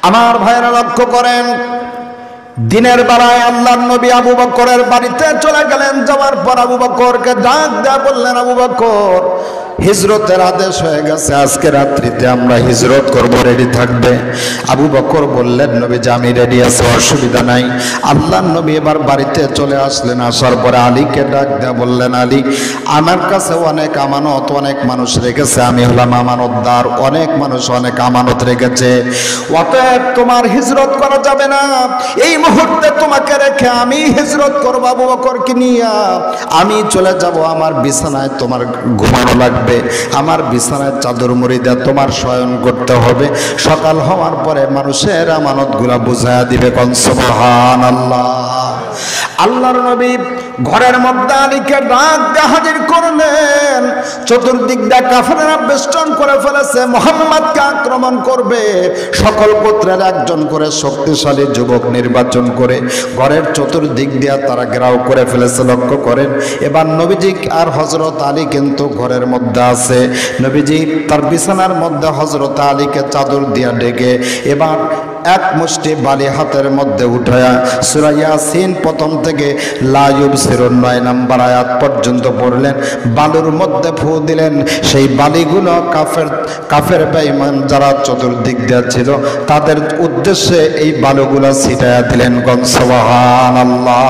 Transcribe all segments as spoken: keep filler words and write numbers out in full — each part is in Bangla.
আমার ভাইরা লক্ষ্য করেন, দিনের বেলায় আল্লাহর নবী আবু বকরের বাড়িতে চলে গেলেন। যাওয়ার পর আবু বকরকে ডাক দেয়া বললেন, আবু বকর, হিজরতের আদেশ হয়ে গেছে, আজকে রাত্রিতে আমরা হিজরত করব, রেডি থাকবে। আবু বকর বললেন, নবীজি আমি রেডি আছি, অসুবিধা নাই। আল্লাহর নবী এবার বাড়িতে চলে আসলেন। আসার পরে আলীকে ডাক দেয়া বললেন, আলী, আমার কাছে অনেক আমানত, অনেক মানুষ রেখেছে, আমি হলাম আমানতদার, অনেক মানুষ অনেক আমানত রেখেছে, অতএব তোমার হিজরত করা যাবে না। এই মুহূর্তে তোমাকে রেখে আমি হিজরত করবো আবু বকরকে নিয়ে, আমি চলে যাব আমার বিছানায়, তোমার ঘুমানো লাগবে, আমার বিছানায় চাদর মুড়ি দেয়া তোমার শয়ন করতে হবে। সকাল হওয়ার পরে মানুষের আমানতগুলা বুঝায়া দিবে। কোন সুবহানাল্লাহ। আল্লাহর নবী ঘরের মধ্যে আলীকে ডাক দিয়ে হাজির করলেন। চতুর্দিক দিয়ে কাফেররা বেষ্টন করে ফেলেছে, মুহাম্মদকে আক্রমণ করবে। সকল গোত্রের একজন করে শক্তিশালী যুবক নির্বাচন করে ঘরের চতুর্দিক দিয়ে তারা ঘেরাও করে ফেলেছে। লক্ষ্য করেন, এবার নবীজি আর হযরত আলী কিন্তু ঘরের মধ্যে আছে। নবীজি তার বিছানার মধ্যে হযরত আলীকে চাদর দিয়া ডেকে এবার এক মুষ্টি বালি হাতের মধ্যে উঠায়া সূরা ইয়াসিন প্রথম থেকে লা ইউবসিরুন নয় নাম্বার আয়াত পর্যন্ত পড়লেন। বালুর মধ্যে ফু দিলেন, সেই বালিগুলো কাফের কাফের বেঈমান যারা চতুর্দিক দিয়ে ছিল তাদের উদ্দেশ্যে এই বালুগুলো ছিটায়া দিলেন। কোন সুবহানাল্লাহ।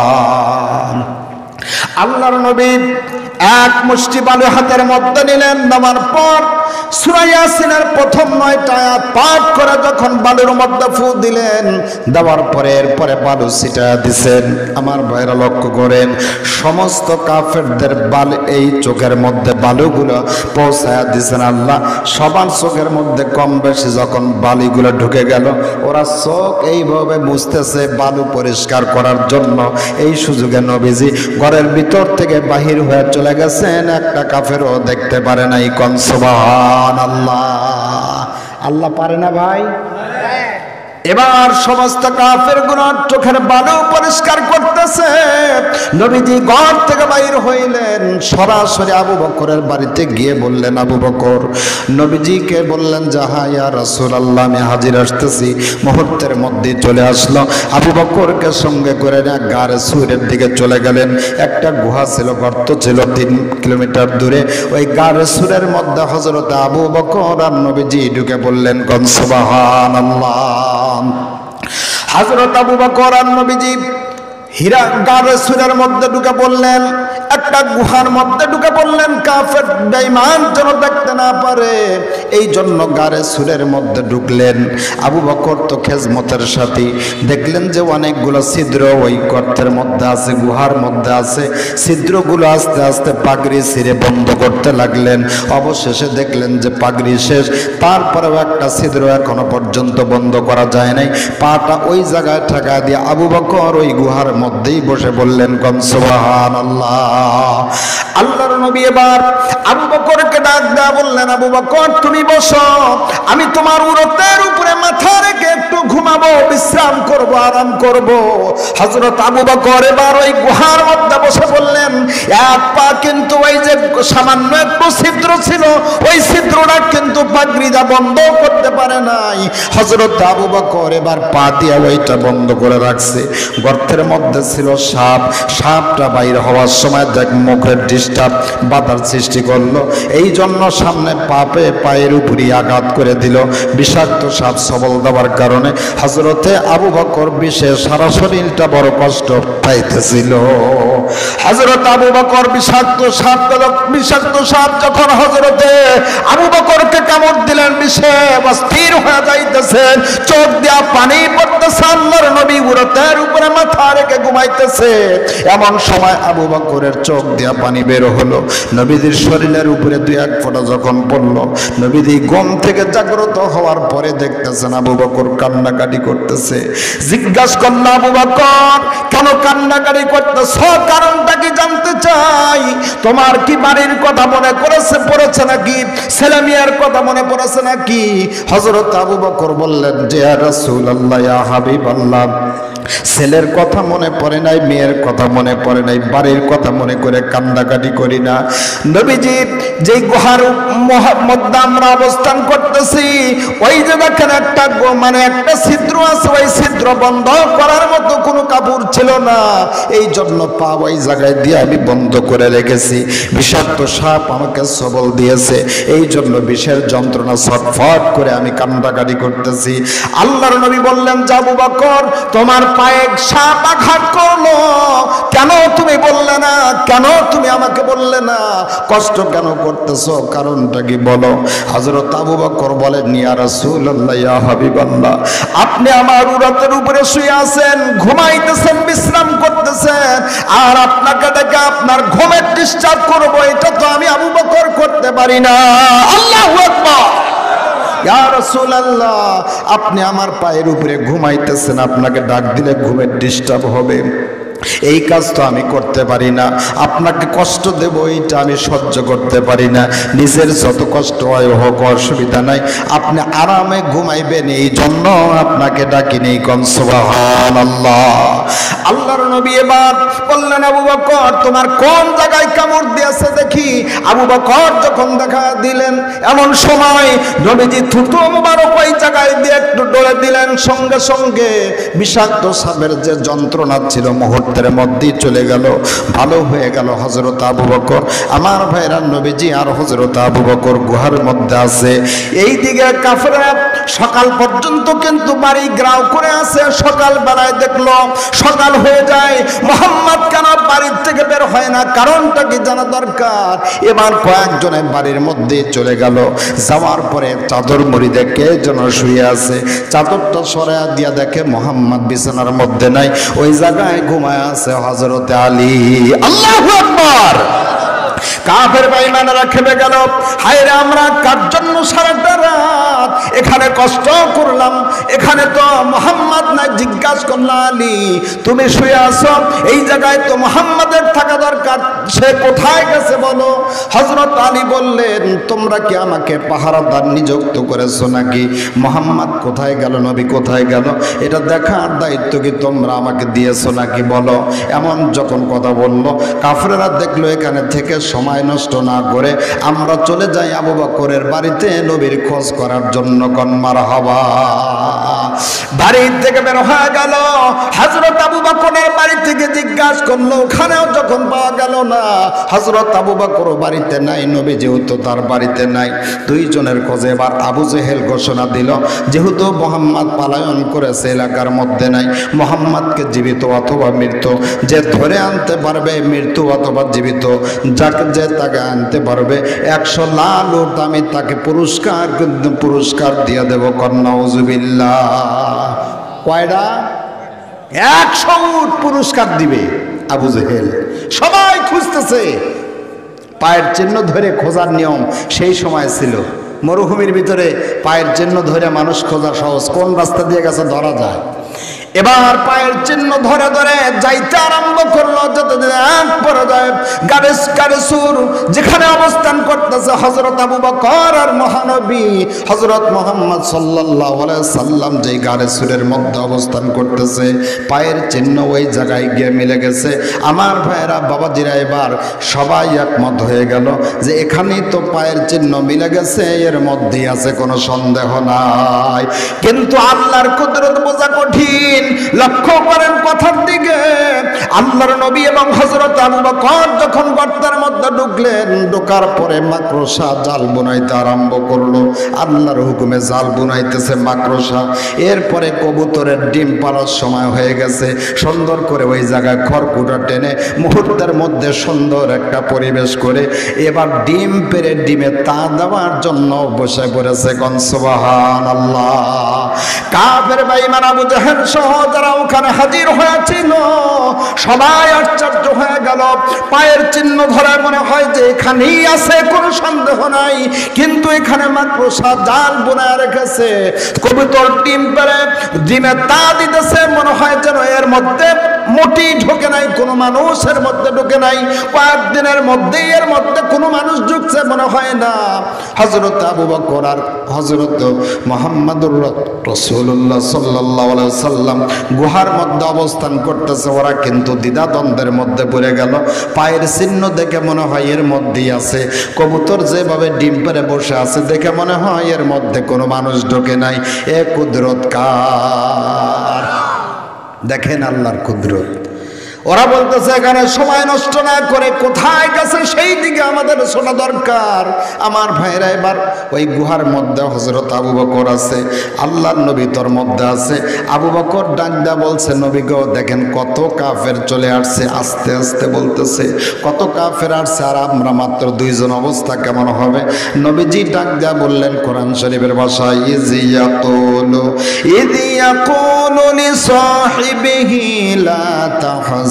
আল্লাহর নবী এক মুষ্টি বালু হাতের মধ্যে নিলেন, নেওয়ার পর সূরা ইয়াসিনের প্রথম নয়টা আয়াত পাঠ করে যখন বালুর মধ্যে ফু দিলেন, দেওয়ার পরে এরপরে বালু ছিটায়া দিছেন। আমার ভাইরা লক্ষ্য করেন, সমস্ত কাফেরদের বাল এই চোখের মধ্যে বালুগুলো পৌঁছায়া দিছেন আল্লাহ। সবার চোখের মধ্যে কম বেশি যখন বালিগুলো ঢুকে গেল, ওরা চোখ এইভাবে মুছতেছে বালু পরিষ্কার করার জন্য। এই সুযোগে নবীজি ঘরের ভিতর থেকে বাহির হয়ে চলে গেছেন, একটা কাফেরও দেখতে পারে নাই। কোন সুবহানাল্লাহ। আল্লাহ পারে না ভাই? এবার সমস্ত কাফের গুনার চোখের বালু পরিষ্কার করতেছে। নবীজি ঘর থেকে বাইর হইলেন, সরাসরি আবু বকরের বাড়িতে গিয়ে বললেন, আবু বকর, নবীজিকে বললেন, যাহা ইয়া রাসূলুল্লাহ, আমি হাজির আসতেছি। মুহূর্তের মধ্যে চলে আসলো। আবু বকরকে সঙ্গে করে না গারে সুরের দিকে চলে গেলেন। একটা গুহা ছিল, গর্ত ছিল তিন কিলোমিটার দূরে। ওই গারে সুরের মধ্যে হযরত আবু বকর আর নবীজি ঢুকে বললেন, কোন সুবহানাল্লাহ। হযরত আবু বকর আর নবীজি হীরা গারে সুরের মধ্যে ঢুকে পড়লেন, একটা গুহার মধ্যে ঢুকে পড়লেন, কাফের বেঈমান যেন দেখতে না পারে এই জন্য গারে সুরের মধ্যে ঢুকলেন। আবু বকর তো খেজমতের সাথী, দেখলেন যে অনেকগুলো ছিদ্র ওই গর্তের মধ্যে আছে, গুহার মধ্যে আছে। ছিদ্রগুলো আস্তে আস্তে পাগড়ি ছিঁড়ে বন্ধ করতে লাগলেন। অবশেষে দেখলেন যে পাগড়ি শেষ, তারপরেও একটা ছিদ্র এখনো পর্যন্ত বন্ধ করা যায় নাই। পাটা ওই জায়গায় ঠেকা দিয়ে আবু বকর ওই গুহার মধ্যেই বসে বললেন, কোন সুবহানাল্লাহ। আল্লাহর নবী এবার আবু বকরকে ডাক দেয়া বললেন, আবু বকর তুমি বসো, আমি তোমার উরতের উপরে মাথা রেখে একটু ঘুমাবো, বিশ্রাম করব, আরাম করব। হযরত আবু বকর এবার ওই গুহার মধ্যে বসে বললেন, এক পা কিন্তু ওই যে সামান্য একটু ছিদ্র ছিল, ওই ছিদ্রটা কিন্তু পাগড়িটা বন্ধ করতে পারে নাই। হযরত আবু বকর এবার পা দিয়ে ওইটা বন্ধ করে রাখছে। গর্তের মধ্যে ছিল সাপ, সাপটা বাইরে হওয়ার সময় দেখ মুখের ডিস্টার্ব বাধার সৃষ্টি করলো, এই জন্য সামনে পাপে পায়ের উপরই আঘাত করে দিল। বিষাক্ত সাপ সবল দেওয়ার কারণে হযরতে আবু বকর বিশেষ সারা শরীরটা বড় কষ্ট পাইতেছিল। হযরত আবু বকর বিষাক্ত সাপ বিষাক্ত সাপ যখন হযরতে আবু বকরকে কামড় দিলেন, বিষে অস্থির হয়ে যাইতেছেন, চোখ দিয়া পানি পড়তেছে। আল্লাহর নবী উরতের উপরে মাথা রেখে ঘুমাইতেছে। এমন সময় আবু বকরের চোখ দিয়া পানি বের হলো। নবীজির শরীরের উপরে দুই এক ফোঁটা যখন পড়লো, নবীজি ঘুম থেকে জাগ্রত হওয়ার পরে দেখতেছেন আবু বকর কান্নাকাটি করতেছে। জিজ্ঞাসা করল আবু বকর কেন কান্নাকাটি করতেছ, কারণটা কি জানতে চাই। তোমার কি বাড়ির কথা মনে করেছে পড়েছে নাকি, ছেলে মেয়ের কথা মনে পড়েছে নাকি? হযরত আবু বকর বললেন যে ইয়া রাসূলুল্লাহ ইয়া হাবিবাল্লাহ, ছেলের কথা মনে পড়ে নাই, মেয়ের কথা মনে পড়ে নাই, বাড়ির কথা মনে করে কান্নাকাটি করি না। নবীজি যেই গুহার মধ্যে আমরা অবস্থান করতেছি ওই যে দেখেন একটা মানে একটা ছিদ্র আছে, ওই ছিদ্র বন্ধ করার মতো কোনো কাপড় ছিল না, এই জন্য পা ওই জায়গায় দিয়ে আমি বন্ধ করে রেখেছি। বিষাক্ত সাপ আমাকে সবল দিয়েছে, এই জন্য বিষের যন্ত্রণা ছটফট করে আমি কান্নাকাটি করতেছি। আল্লাহর নবী বললেন যে আবু বকর তোমার পায়ে সাপ আঘাত করলো, কেন তুমি বললে না, কেন তুমি আমাকে বললে না, কষ্ট কেন করতেছো, কারণটা কি বলো। হযরত আবু বকর বলেন ইয়া রাসূলুল্লাহ ইয়া হাবিবাল্লাহ, আপনি আমার উরাতের উপরে শুয়ে আছেন, ঘুমাইতেছেন, বিশ্রাম করতেছেন, আর আপনাকে ডেকে আপনার ঘুমের ডিস্টার্ব করবো, এটা তো আমি আবু বকর করতে পারি না। আল্লাহু আকবার। ইয়া রাসূলুল্লাহ, আপনি আমার পায়ের উপরে ঘুমাইতেছেন, আপনাকে ডাক দিলে ঘুমের ডিস্টার্ব হবে, এই কাজ তো আমি করতে পারি না, আপনাকে কষ্ট দেব এইটা আমি সহ্য করতে পারি না, নিজের যত কষ্ট হয় হোক অসুবিধা নাই, আপনি আরামে ঘুমাইবেন এই জন্য আপনাকে ডাকিনি। কোন সুবহানাল্লাহ। আল্লাহর নবী এবার বললেন আবু বকর তোমার কোন জায়গায় কামড় দিয়েছে দেখি। আবু বকর যখন দেখা দিলেন এমন সময় নবীজি থুতু মোবারক ওই জায়গায় দিয়ে একটু ডলে দিলেন, সঙ্গে সঙ্গে বিষাক্ত সাপের যে যন্ত্রণা ছিল মুহূর্তের মধ্যেই চলে গেল, ভালো হয়ে গেল। হযরত আবু বকর আমার ভাইরা নবীজি আর হযরত আবু বকর গুহার মধ্যে আছে, এই দিকে কাফেররা সকাল পর্যন্ত কিন্তু বাড়ি গ্রাও করে আছে। সকাল বেলায় দেখলো সকাল হয়ে যায়, মুহাম্মদ কেন বাড়ির থেকে বের হয় না, কারণটা কি জানা দরকার। এবার কয়েকজনে বাড়ির মধ্যে চলে গেল, যাওয়ার পরে চাদর মুড়ি দেখে যেন শুয়ে আছে, চাদরটা সরাইয়া দিয়া দেখে মুহাম্মদ বিছানার মধ্যে নাই, ওই জায়গায় ঘুমায় আছে হযরত আলী। আল্লাহু আকবার। কাফের বেঈমানেরা খেপে গেল, হায়রে আমরা কার জন্য সারাটা রাত এখানে কষ্ট করলাম, এখানে তো মুহাম্মদ নাই। জিজ্ঞাসা করল আলী তুমি শুয়ে আছো, এই জায়গায় তো মুহাম্মাদের থাকা দরকার, সে কোথায় গেছে বলো। হযরত আলী বললেন তোমরা কি আমাকে পাহারাদার নিযুক্ত করেছো নাকি, মুহাম্মদ কোথায় গেল, নবী কোথায় গেল, এটা দেখার দায়িত্ব কি তোমরা আমাকে দিয়েছো নাকি বলো। এমন যখন কথা বললো, কাফেররা দেখলো এখানে থেকে সময় নষ্ট না করে আমরা চলে যাই আবু বকরের বাড়িতে নবীর খোঁজ করার জন্য। কোন মারহাবা। বাড়ি থেকে বের হয়ে গেল, হযরত আবু বকরের বাড়ি থেকে জিজ্ঞাসা করলো, ওখানেও যখন পাওয়া গেল না, হযরত আবু বকর বাড়িতে নাই, নবী যেহেতু তার বাড়িতে নাই, দুইজনের খোঁজে এবার আবু জেহেল ঘোষণা দিল যেহেতু মুহাম্মদ পলায়ন করেছে এলাকার মধ্যে নাই, মুহাম্মদকে জীবিত অথবা মৃত যে ধরে আনতে পারবে, মৃত্যু অথবা জীবিত যাকে যে তাকে আনতে পারবে, একশো লাল উট আমি তাকে পুরস্কার পুরস্কার দিয়ে দেব। নাউজুবিল্লাহ। কয়টা? একশো উট পুরস্কার দিবে আবু জেহেল। সবাই খুঁজতেছে, পায়ের চিহ্ন ধরে খোঁজার নিয়ম সেই সময় ছিল, মরুভূমির ভিতরে পায়ের চিহ্ন ধরে মানুষ খোঁজা সহজ, কোন রাস্তা দিয়ে গেছে ধরা যায়। এবার পায়ের চিহ্ন ধরে ধরে যাইতে আরম্ভ করলো, যেতে যেতে এক পর্যায়ে গাড়েস গাড়েসুর যেখানে অবস্থান করতেছে হযরত আবু বকর আর মহানবী হযরত মুহাম্মদ সাল্লাল্লাহু আলাইহি সাল্লাম যেই গাড়েসুরের মধ্যে অবস্থান করতেছে, পায়ের চিহ্ন ওই জায়গায় গিয়ে মিলে গেছে। আমার ভাইয়েরা বাবাজিরা এবার সবাই একমত হয়ে গেল যে এখানেই তো পায়ের চিহ্ন মিলে গেছে, এর মধ্যেই আছে, কোনো সন্দেহ নাই। কিন্তু আল্লাহর কুদরত বোঝা কঠিন। লক্ষ্য করেন কথার দিকে, আল্লাহর নবী এবং হযরত আবু বকর যখন গর্তের মধ্যে ঢুকলেন, ঢোকার পরে মাকড়সা জাল বুনাইতে আরম্ভ করলো। আল্লাহর হুকুমে জাল বুনাইতেছে মাকড়সা। এরপরে কবুতরের ডিম পাড়ার সময় হয়ে গেছে, সুন্দর করে ওই জায়গায় খড়কুটা টেনে মুহূর্তের মধ্যে সুন্দর একটা পরিবেশ করে এবার ডিম পেরে ডিমে তা দেওয়ার জন্য বসে পড়েছে। কোন সুবহানাল্লাহ। কাফের বেঈমান আবু জাহেল সহ যারা ওখানে হাজির হয়েছিল সবাই আশ্চর্য হয়ে গেল। পায়ের চিহ্ন ধরে মনে হয় যে এখানেই আছে, কোনো সন্দেহ নাই। কিন্তু এখানে মাত্র সাত জাল বোনা রেখেছে, কবুতর ডিম পেড়ে ডিমে তা দিতেছে, মনে হয় যেন এর মধ্যে মোটি ঢোকে নাই, কোনো মানুষের মধ্যে ঢোকে নাই। কয়েকদিনের মধ্যেই এর মধ্যে কোনো মানুষ ঢুকছে মনে হয় না। হযরত আবু বকর আর হযরত মুহাম্মদুর রাসূলুল্লাহ সাল্লাল্লাহু আলাইহি সাল্লাম গুহার মধ্যে অবস্থান করতেছে। ওরা কিন্তু দ্বিধাদ্বন্দ্বের মধ্যে পড়ে গেল। পায়ের চিহ্ন দেখে মনে হয় এর মধ্যেই আছে, কবুতর যেভাবে ডিম পেড়ে বসে আছে দেখে মনে হয় এর মধ্যে কোনো মানুষ ঢোকে নাই। এ কুদরত কার? দেখেন আল্লাহর কুদরত। ওরা বলতেছে এখানে সময় নষ্ট না করে কোথায় গেছে সেই দিকে আমাদের শোনা দরকার। আমার ভাইরা এবার ওই গুহার মধ্যে হযরত আবু বকর আছে, আল্লাহর নবী তোর মধ্যে আছে। আবু বকর ডাক দেয়া বলছে, নবী গো দেখেন কত কাফের চলে আসছে। আস্তে আস্তে বলতেছে কত কাফের আসছে আর আমরা মাত্র দুইজন, অবস্থা কেমন হবে? নবীজি ডাক দেয়া বললেন কোরআন শরীফের ভাষায়, ইজিয়াকুলু ইদিয়াকুলু লিসাহিবিহি লা তাহজান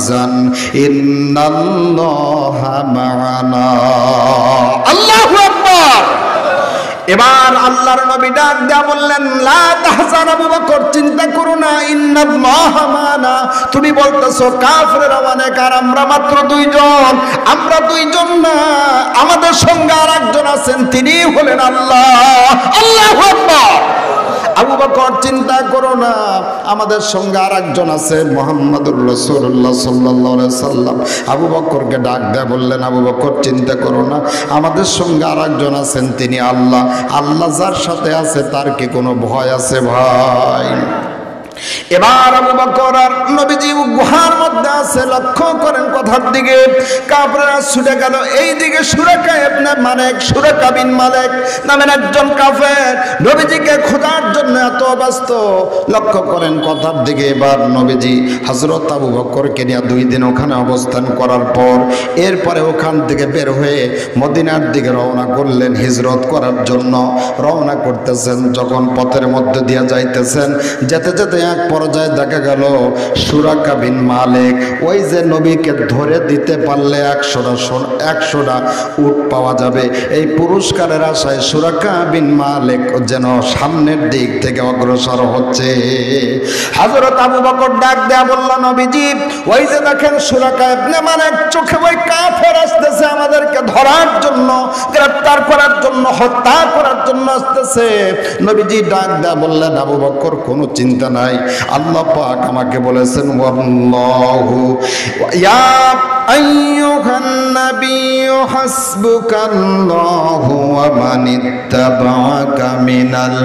ইন্নাল্লাহা মা'ানা। আল্লাহু আকবার। এবার আল্লাহর নবী ডাক দেয়া বললেন, লা তাহজান আবু বকর, চিন্তা করো না, ইন্নাল্লাহা মা'ানা। তুমি বলতেছো কাফেররা অনেক আর আমরা মাত্র দুইজন। আমরা দুইজন না, আমাদের সঙ্গে আরেকজন আছেন, তিনি হলেন আল্লাহ। আল্লাহু আকবার। আবু বকর চিন্তা করো না, আমাদের সঙ্গে আর একজন আছে, মুহাম্মদুর রাসূলুল্লাহ সাল্লাল্লাহু আলাইহি সাল্লাম। আবু বকরকে ডাক দেয়া বললেন, আবু বকর চিন্তা করো না, আমাদের সঙ্গে আর একজন আছেন, তিনি আল্লাহ। আল্লাহ যার সাথে আছে তার কি কোনো ভয় আছে ভাই? এবার আবু বকর আর নবীজি গুহার মধ্যে আছে, লক্ষ্য করেন কথার দিকে। কাফেররা ছুটে গেল এই দিকে। সুরাকা ইবনে মালিক, সুরাকা বিন মালিক নামের একজন কাফের নবীজিকে খোঁজার জন্য এত ব্যস্ত। লক্ষ্য করেন কথার দিকে। এবার নবীজি হযরত আবু বকরকে নিয়ে দুই দিন ওখানে অবস্থান করার পর এরপরে ওখান থেকে বের হয়ে মদিনার দিকে রওনা করলেন হিজরত করার জন্য। রওনা করতেছেন, যখন পথের মধ্যে দিয়ে যাইতেছেন, যেতে যেতে এক পর্যায়ে দেখা গেল সুরাকা বিন মালিক, ওই যে নবীকে ধরে দিতে পারলে একশোটা একশোটা উট পাওয়া যাবে, এই পুরস্কারের আশায় সুরাকা বিন মালিক যেন সামনের দিক থেকে অগ্রসর হচ্ছে। হযরত আবু বকর ডাক দেয়া বলল, নবীজি ওই যে দেখেন সুরাকা ইবনে মালিক, চোখে ওই কাফের আসতেছে আমাদেরকে ধরার জন্য, গ্রেফতার করার জন্য, হত্যা করার জন্য আসতেছে। নবীজি ডাক দেয়া বললেন, আবু বকর কোনো চিন্তা নাই, আল্লাহ পাক আমাকে বলেছেন, ওয়াল্লাহু ইয়া আইয়ুহান নাবিয়্যু হাসবুকাল্লাহু ওয়া মানিত্তাবা'আকা মিনাল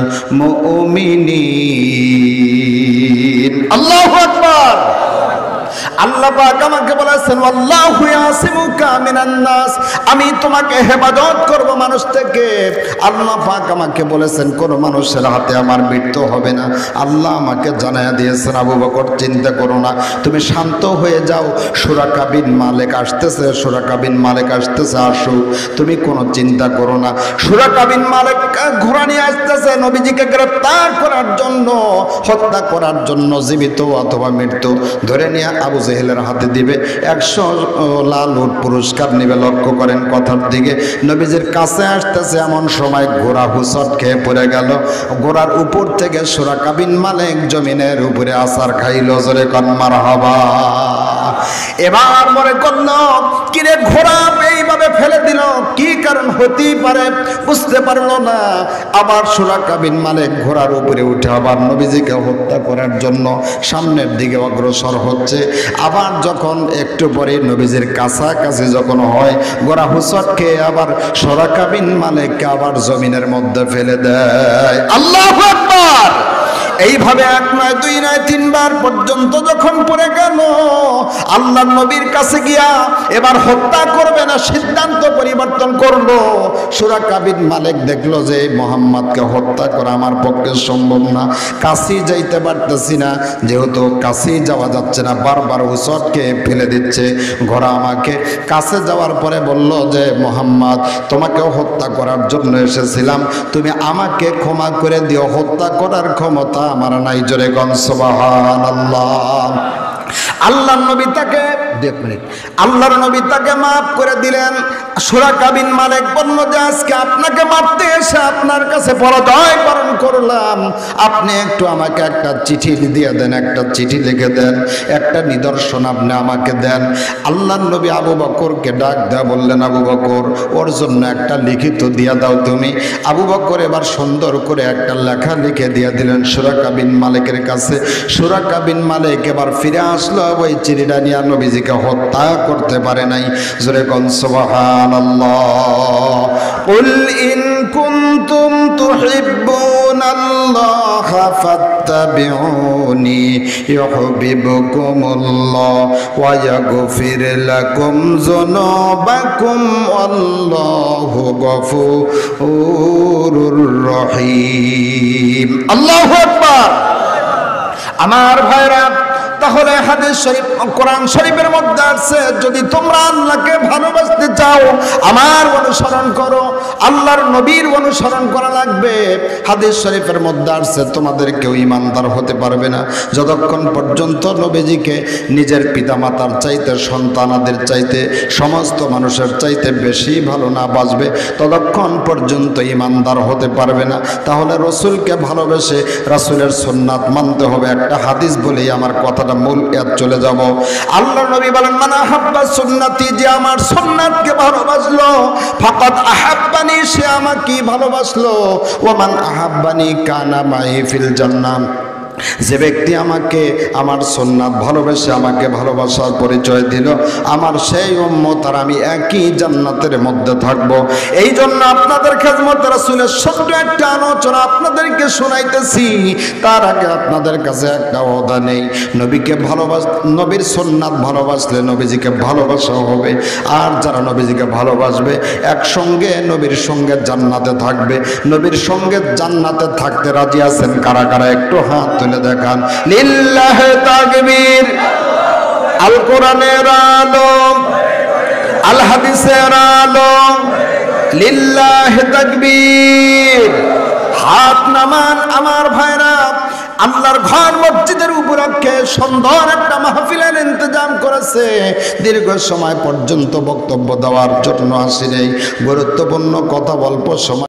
মুমিনিন। আল্লাহু আকবার। আল্লাহ পাক আমাকে বলেছেন, আল্লাহু ইয়াসিমুকা মিনান নাস, আমি তোমাকে হেফাজত করব মানুষ থেকে। আল্লাহ পাক আমাকে বলেছেন কোন মানুষের হাতে আমার মৃত্যু হবে না। আল্লাহ আমাকে জানায়া দিয়েছেন, আবু বকর চিন্তা করো না, তুমি শান্ত হয়ে যাও। সুরাকা বিন মালিক আসতেছে, সুরাকা বিন মালিক আসতেছে, আসো, তুমি কোনো চিন্তা করো না। সুরাকা বিন মালিক ঘোড়া নিয়ে আসতেছে নবীজিকে গ্রেফতার করার জন্য, হত্যা করার জন্য, জীবিত অথবা মৃত্যু ধরে নিয়ে আবু জেহেলের হাতে দিবে। একশো লাল উট পুরস্কার নিবে। লক্ষ্য করেন কথার দিকে। নবীজির কাছে আসতেছে এমন সময় ঘোড়া হুসট খেয়ে পড়ে গেল। ঘোড়ার উপর থেকে সুরাকা বিন মালিক জমিনের উপরে আছাড় খাইল। জোরে কোন মারহাবা। এবার মনে করল, কিরে ঘোড়া এইভাবে ফেলে দিল, কি কারণ হতেই পারে বুঝতে পারলো না। আবার সুরাকা বিন মালিক ঘোড়ার উপরে উঠে আবার নবীজিকে হত্যা করার জন্য সামনের দিকে অগ্রসর হচ্ছে। আবার যখন একটু পরে নবীজির কাছাকাছি যখন হয়, ঘোড়া হুসট খেয়ে আবার সুরাকা বিন মালিককে আবার জমিনের মধ্যে ফেলে দেয়। আল্লাহু আকবার। এইভাবে এক নয়, দুই নয়, তিনবার পর্যন্ত যখন পড়ে গেল, আল্লাহর নবীর কাছে গিয়া এবার হত্যা করবে না সিদ্ধান্ত পরিবর্তন করলো। সুরাকা বিন মালিক দেখলো যে মুহাম্মদকে হত্যা করা আমার পক্ষে সম্ভব না, কাছেই যাইতে পারতেছি না। যেহেতু কাছেই যাওয়া যাচ্ছে না, বারবার হুসটকে ফেলে দিচ্ছে। ঘোড়া আমাকে কাছে যাওয়ার পরে বলল যে, মুহাম্মদ তোমাকেও হত্যা করার জন্য এসেছিলাম, তুমি আমাকে ক্ষমা করে দিও, হত্যা করার ক্ষমতা আমার নাই। জোরে কোন সুবহানাল্লাহ। আল্লাহর নবী তাকে দেখ মিনিট আল্লাহর নবী তাকে মাফ করে দিলেন। সুরাকা বিন মালিক বলল যে আজকে আপনাকে মারতে এসে আপনার কাছে পরাজয় বরণ করলাম, আপনি একটু আমাকে একটা চিঠি দিয়ে দেন, একটা চিঠি লিখে দেন, একটা নিদর্শন আপনি আমাকে দেন। আল্লাহর নবী আবু বকরকে ডাক দেয়া বললেন, আবু বকর ওর জন্য একটা লিখিত দিয়া দাও তুমি। আবু বকর এবার সুন্দর করে একটা লেখা লিখে দিয়ে দিলেন সুরাকা বিন মালিকের কাছে। সুরাকা বিন মালিক এবার ফিরে আসলো, ওই চিঠিটা নিয়ে নবীজিকে হত্যা করতে পারে নাই। জোরে কোন সুবহানাল্লাহ। কুল ইন কুনতুম তুহিব্বুনাল্লাহা ফাত্তাবিউনি ইউহিব্বুকুমুল্লাহ ওয়া ইয়াগফির লাকুম যুনুবাকুম আল্লাহু গফুরুর রহিম। আল্লাহু আকবার। আমার ভাইরা, তাহলে হাদিস শরীফ কোরআন শরীফের মধ্যে আছে যদি তোমরা আল্লাহকে ভালোবাসতে চাও আমার অনুসরণ করো, আল্লাহর নবীর অনুসরণ করা লাগবে। হাদিস শরীফের মধ্যে আছে তোমাদের কেউ ঈমানদার হতে পারবে না যতক্ষণ পর্যন্ত নবীজিকে নিজের পিতামাতার চাইতে, সন্তানাদের চাইতে, সমস্ত মানুষের চাইতে বেশি ভালো না বাসবে, ততক্ষণ পর্যন্ত ঈমানদার হতে পারবে না। তাহলে রসুলকে ভালোবেসে রাসূলের সুন্নাত মানতে হবে। একটা হাদিস বলেই আমার কথা মূল ইয়াদ চলে যাব। আল্লাহ নবী বলেন, মান আহাব্বা সুন্নতি, যে আমার সুন্নাতকে ভালোবাসলো, ফাকাদ আহাব্বানি, সে আমাকে ভালোবাসলো। ওয়া মান আহাব্বানি কানা মাই ফিল জান্নাহ, যে ব্যক্তি আমাকে আমার সুন্নাত ভালোবেসে আমাকে ভালোবাসার পরিচয় দিল, আমার সেই উম্মত আর আমি একই জান্নাতের মধ্যে থাকব। এই জন্য আপনাদের খেদমতে রাসূলের ছোট্ট একটা আলোচনা আপনাদেরকে শোনাইতেছি। তার আগে আপনাদের কাছে একটা ওয়াদা নেই, নবীকে ভালোবাস নবীর সুন্নাত ভালোবাসলে নবীজিকে ভালোবাসা হবে। আর যারা নবীজিকে ভালোবাসবে একসঙ্গে নবীর সঙ্গে জান্নাতে থাকবে। নবীর সঙ্গে জান্নাতে থাকতে রাজি আছেন কারা কারা? একটু হাত দেখান। লিল্লাহি তাকবীর। আল কোরআনের আলো, আল হাদিসের আলো, লিল্লাহি তাকবীর। হাত নামান আমার ভাইরা। আল্লাহর ঘর মসজিদের উপলক্ষে সুন্দর একটা মাহফিলের ইন্তজাম করেছে। দীর্ঘ সময় পর্যন্ত বক্তব্য দেওয়ার জন্য আসি নেই, গুরুত্বপূর্ণ কথা বলবো সময়